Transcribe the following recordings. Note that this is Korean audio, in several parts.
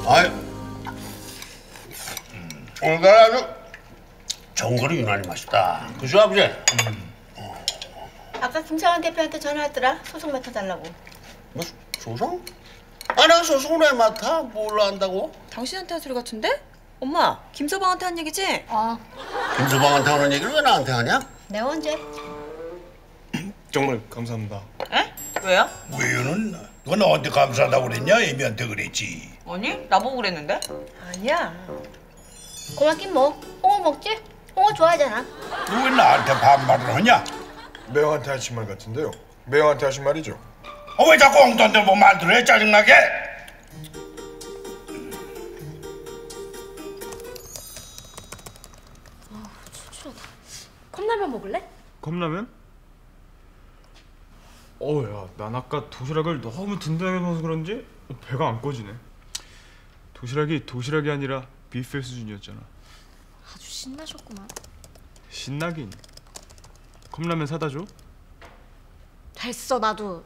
아이, 오늘 아주 전골이 유난히 맛있다. 그죠, 아버지? 아까 김창완 대표한테 전화했더라. 소송 맡아달라고. 뭐, 소송? 아, 내가 소송을 왜 맡아? 뭘 안다고? 당신한테 한 소리 같은데? 엄마, 김서방한테 한 얘기지? 김서방한테 하는 얘기를 왜 나한테 하냐? 내가 언제? 정말 감사합니다. 에? 왜요? 왜요는 누가 너한테 감사하다고 그랬냐? 애미한테 그랬지. 아니, 나보고 그랬는데? 아니야. 고맙긴 뭐. 홍어 먹지? 홍어 좋아하잖아. 너 왜 나한테 반말을 하냐? 매형한테 하신 말 같은데요. 매형한테 하신 말이죠. 왜 자꾸 엉뚱한 뭐 만들어 해? 짜증나게? 컵라면 먹을래? 컵라면? 야, 난 아까 도시락을 너무 든든하게 넣어서 그런지 배가 안 꺼지네. 도시락이 아니라 뷔페 수준이었잖아. 아주 신나셨구만. 신나긴. 컵라면 사다 줘? 됐어, 나도.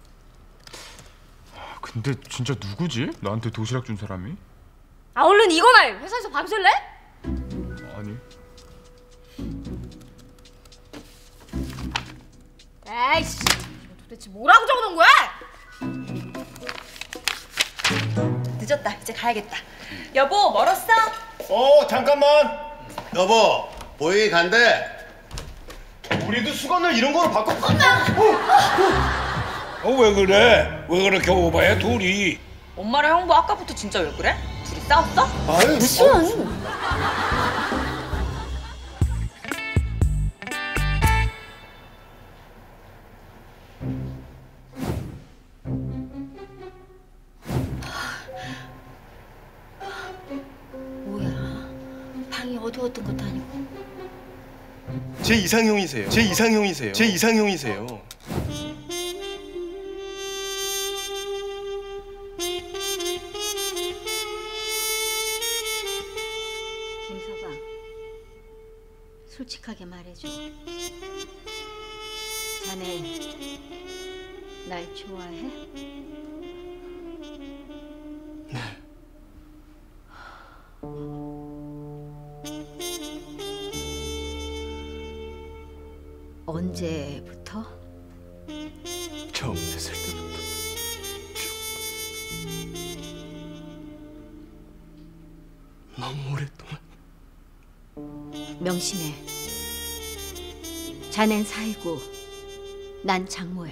근데 진짜 누구지? 나한테 도시락 준 사람이? 아, 얼른 이거나 해. 회사에서 밤 샐래? 아니. 에이씨, 이거 도대체 뭐라고 적어놓은 거야? 늦었다. 이제 가야겠다. 여보, 멀었어? 잠깐만. 여보, 보이 간대. 우리도 수건을 이런 거로 바꿔. 왜 그래? 왜 그렇게 오바해 둘이? 엄마랑 형부 아까부터 진짜 왜 그래? 둘이 싸웠어? 무슨? 뭐야? 방이 어두웠던 것도 아니고. 제 이상형이세요. 김서방, 솔직하게 말해줘. 자네 날 좋아해? 언제부터? 처음 됐을 때부터. 너무 오랫동안. 명심해. 자넨 사이고 난 장모야.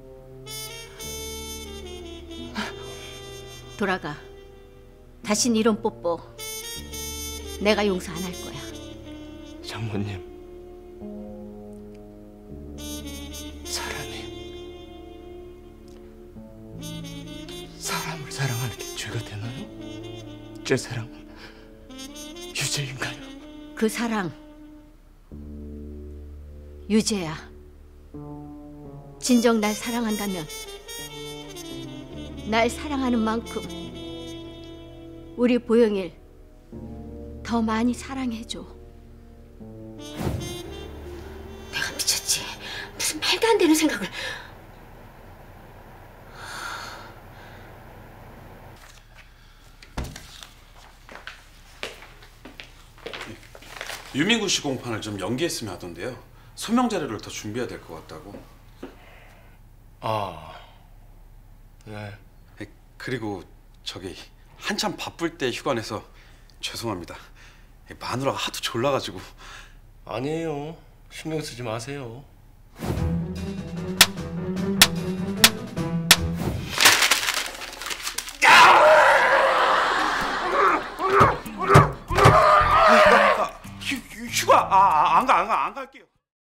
돌아가. 다신 이런 뽀뽀 내가 용서 안 할 거야. 장모님, 사람을 사랑하는 게 죄가 되나요? 제 사랑은 유죄인가요? 그 사랑 유죄야. 진정 날 사랑한다면 날 사랑하는 만큼 우리 보영일 더 많이 사랑해줘. 내가 미쳤지. 무슨 말도 안 되는 생각을. 유민구 씨 공판을 좀 연기했으면 하던데요. 소명 자료를 더 준비해야 될 것 같다고. 네. 그리고 저기 한참 바쁠 때 휴가 내서 죄송합니다. 마누라가 하도 졸라가지고. 아니에요. 신경 쓰지 마세요. 휴가 안 갈게요.